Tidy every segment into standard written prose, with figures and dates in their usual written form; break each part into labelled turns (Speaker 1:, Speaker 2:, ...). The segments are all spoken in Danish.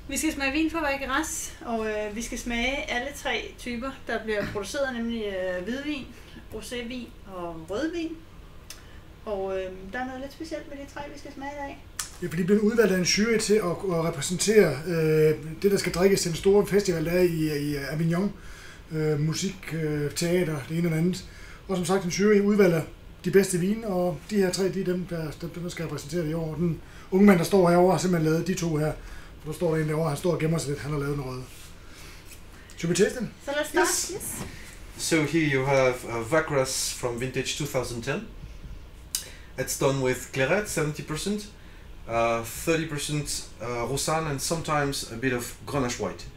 Speaker 1: Vi skal smage vin fra Vacheras, og vi skal smage alle 3 typer, der bliver produceret, nemlig hvidvin, rosévin og rødvin. Og der er noget lidt specielt med de 3, vi skal smage i dag.
Speaker 2: Ja, for de bliver udvalgt af en jury til at repræsentere det, der skal drikkes til den store festival, der er i Avignon. Musik, teater, det ene og andet. Og som sagt, en jury udvalger de bedste vine, og de her 3, de er dem, der skal repræsentere det i år. Den unge mand, der står herovre, har simpelthen lavet de 2 her. Der står der en derovre, han står og gemmer sig lidt, han har lavet en røde. Should we taste them?
Speaker 1: So let's start. Yes.
Speaker 3: So here you have Vacheras from vintage 2010. It's done with Clairette, 70%, 30% Roussanne, and sometimes a bit of Grenache White.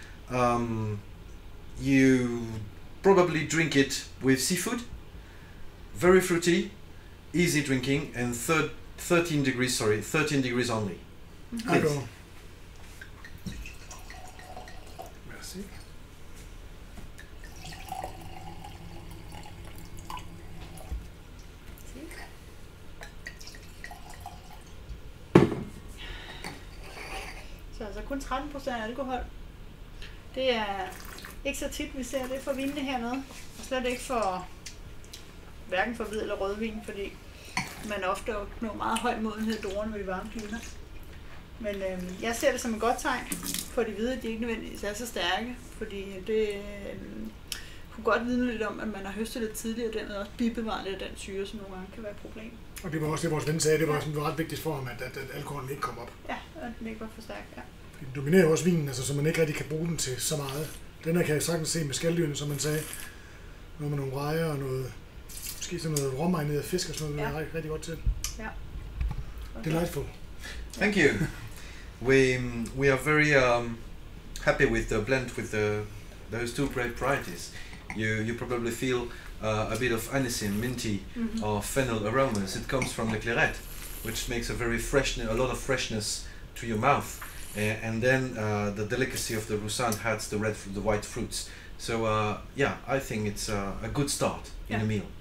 Speaker 3: You probably drink it with seafood, very fruity, easy drinking, and 13 degrees only.
Speaker 2: D'accord. Merci.
Speaker 1: Så altså kun 13% alkohol. Det er ikke så tit, vi ser det for vinene hernede. Og slet ikke for hverken for hvid eller rødvin, fordi man ofte opnår meget høj modenhed i druerne ved de varme klimaer. Men jeg ser det som et godt tegn for de hvide, at de ikke nødvendigvis er så stærke, fordi det kunne godt vidne lidt om, at man har høstet lidt tidligere, og dermed også bibevaret lidt af den syre, som nogle gange kan være et problem.
Speaker 2: Og det var også det, vores ven sagde, det var, sådan, ret vigtigt for ham, at alkoholen ikke kom op.
Speaker 1: Ja, og den ikke var for stærk, ja.
Speaker 2: Den dominerer jo også vinen, altså, så man ikke rigtig kan bruge den til så meget. Den her kan jeg sagtens se med skaldyrene, som man sagde. Noget med nogle rejer og noget, måske sådan noget råmarineret fisk og sådan noget, det er rigtig godt til.
Speaker 1: Ja.
Speaker 2: Okay. Delightful.
Speaker 3: Thank you. We are very happy with the blend with those 2 great varieties. You probably feel a bit of anisine, minty, or fennel aromas. It comes from the Clairette, which makes a lot of freshness to your mouth. And then the delicacy of the Roussanne adds the white fruits. So yeah, I think it's a good start in a meal.